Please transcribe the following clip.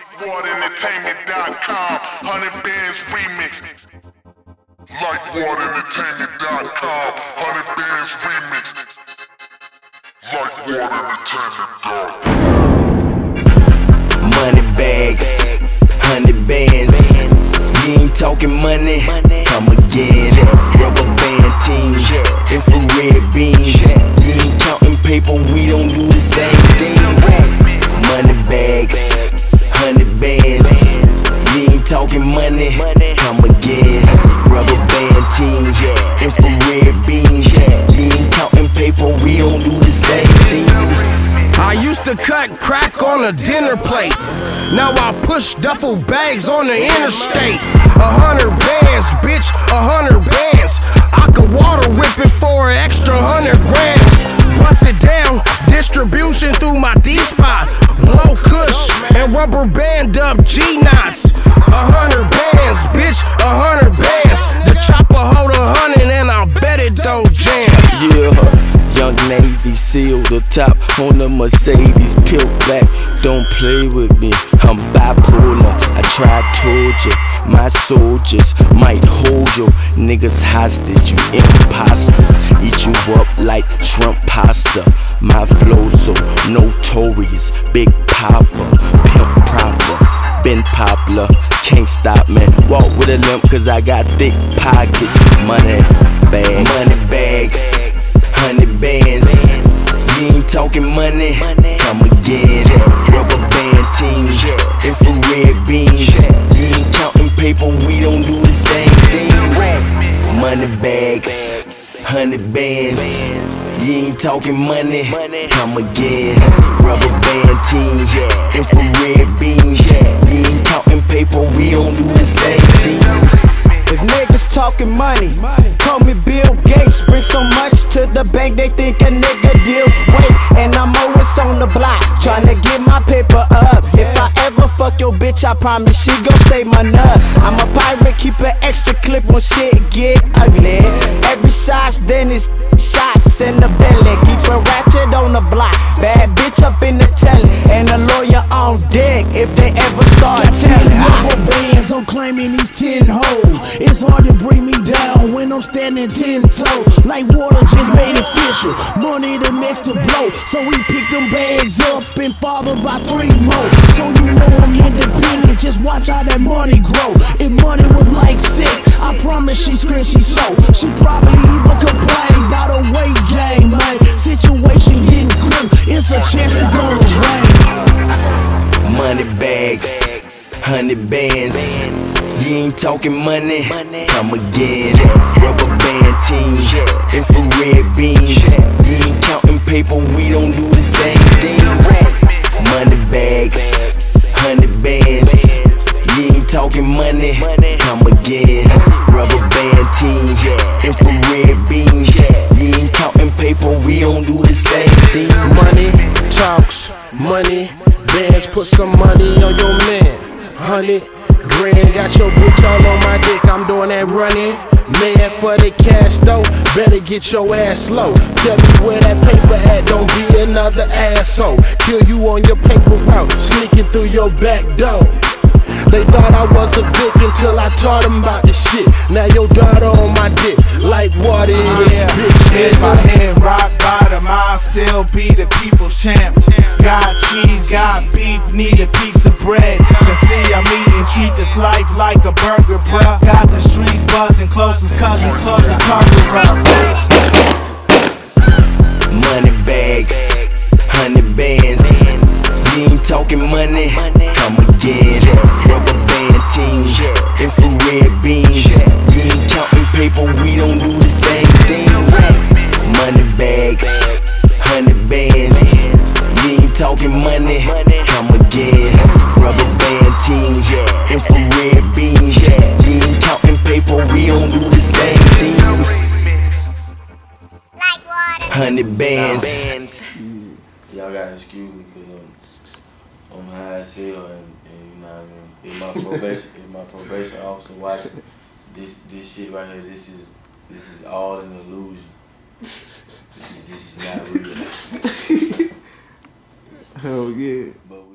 LikeWaterEntertainment.com, 100 Bands Remix. LikeWaterEntertainment.com, 100 Bands Remix. LikeWaterEntertainment.com. Money bags, 100 bands. You ain't talking money, come again. Rubber band teams, infrared beams. You ain't counting paper, we don't do the same things. Money bags, 100 bands. You ain't talking money, come again. Rubber band teams, infrared beams. You ain't counting paper, we don't do the same things. I used to cut crack on a dinner plate. Now I push duffel bags on the interstate. 100 bands, bitch, 100 bands. I could water whip it for an extra 100 grams. Bust it down, distribution through my D-spot. Blow kush and rubber band up G-knots. 100 bands, bitch, 100 bands. The chopper hold 100 and I bet it don't jam. Yeah. Young Navy seal, the top on the Mercedes, peel back, don't play with me, I'm bipolar. I tried told you, my soldiers might hold you niggas hostage, you imposters. Eat you up like shrimp pasta. My flow so notorious, Big Papa, pimp proper, been popular, can't stop me. Walk with a limp cause I got thick pockets. Money bags, 100 bands. You ain't talking money, come again. Rubber band teams, infrared beams. You ain't counting paper, we don't do the same things. Money bags, 100 bands. You ain't talking money, come again. Rubber band teams, infrared beams. You ain't counting paper, we don't do the same things. If niggas talking money, call me Bill Gates. Bring so much to the bank, they think a nigga deal weight. And I'm always on the block, tryna get my paper up. If I ever fuck your bitch, I promise she gon' save my nuts. I'm a pirate, keep an extra clip when shit get ugly. Every shot's then it's shots in the belly. Keep a ratchet on the block, bad bitch up in the telly, and a lawyer on deck if they ever start telling. Rubber bands, I'm claiming these 10 hoes. It's hard to bring me down when I'm standing 10-toe. Like water just made official, money the next to blow. So we pick them bags up and followed by 3 more. So you know I'm independent, just watch how that money grow. If money was like sick, I promise she scream she sold. She probably even complain about her weight gain, man. Situation getting grim, it's a chance it's gonna rain. Money bags, 100 bands. You ain't talking money, come again. Rubber band teams, infrared beams. You ain't counting paper, we don't do the same things. Money bags, 100 bands. You ain't talking money, come again. Rubber band teams, infrared beams. You ain't counting paper, we don't do the same things. Money talks, money bands, put some money on your man. 100 grand, got your bitch all on my dick, I'm doing that running. Man, for the cash though, better get your ass low. Tell me where that paper at, don't be another asshole. Kill you on your paper route, sneaking through your back door. They thought I was a dick until I taught them about this shit. Now your daughter on my dick, like water in this bitch. If I hit rock bottom, I'll still be the people's champ. Got cheese, got beef, need a piece of bread. You see I'm eating, treat this life like a burger, bruh. Got the streets buzzing, closest cousins, close and cover up. Money bags, 100 bands. You ain't talking money, come again. Rubber band teams, infrared beams. You ain't counting paper, we don't do the same things. Money bags, 100 bands. You ain't talking money, come again. Rubber band teams, infrared beams. You ain't counting paper, we don't do the same things. 100 bands. Y'all gotta excuse me because I'm high as hell and you know what I mean. If my probation officer watching this shit right here, this is all an illusion. This is not real. Hell yeah. But